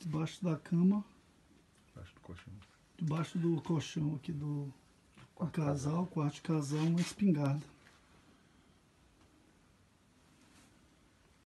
Debaixo da cama. Debaixo do colchão. Debaixo do colchão aqui do casal, quarto de casal, uma espingarda.